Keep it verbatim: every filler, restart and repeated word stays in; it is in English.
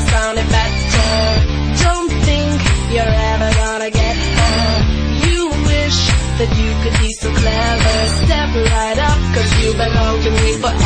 sounded better. Don't think you're ever gonna get her. You wish that you could be so clever. Step right up, cause you belong to me forever.